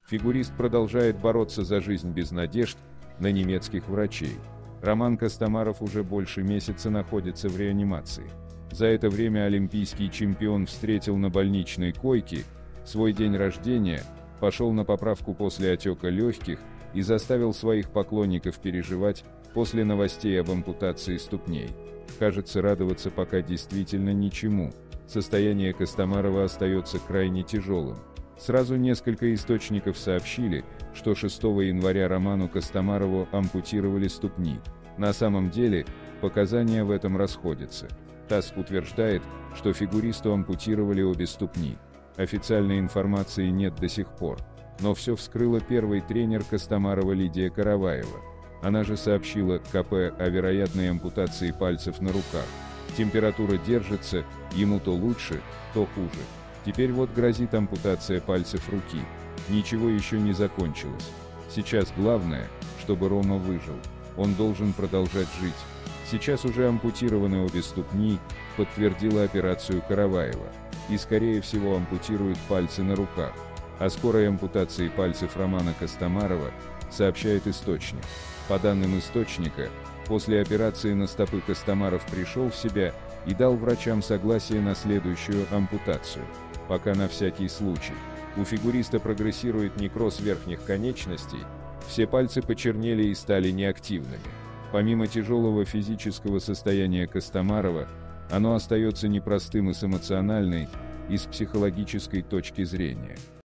Фигурист продолжает бороться за жизнь без надежд на немецких врачей. Роман Костомаров уже больше месяца находится в реанимации. За это время олимпийский чемпион встретил на больничной койке свой день рождения, пошел на поправку после отека легких и заставил своих поклонников переживать после новостей об ампутации ступней. Кажется, радоваться пока действительно ничему. Состояние Костомарова остается крайне тяжелым. Сразу несколько источников сообщили, что 6 января Роману Костомарову ампутировали ступни. На самом деле, показания в этом расходятся. ТАСС утверждает, что фигуристу ампутировали обе ступни. Официальной информации нет до сих пор. Но все вскрыла первый тренер Костомарова Лидия Караваева. Она же сообщила КП о вероятной ампутации пальцев на руках. Температура держится, ему то лучше, то хуже. Теперь вот грозит ампутация пальцев руки. Ничего еще не закончилось. Сейчас главное, чтобы Рома выжил. Он должен продолжать жить. Сейчас уже ампутированы обе ступни, подтвердила операцию Караваева. И скорее всего ампутируют пальцы на руках. О скорой ампутации пальцев Романа Костомарова сообщает источник. По данным источника, после операции на стопы Костомаров пришел в себя и дал врачам согласие на следующую ампутацию. Пока на всякий случай. У фигуриста прогрессирует некроз верхних конечностей, все пальцы почернели и стали неактивными. Помимо тяжелого физического состояния Костомарова, оно остается непростым и с эмоциональной, и с психологической точки зрения.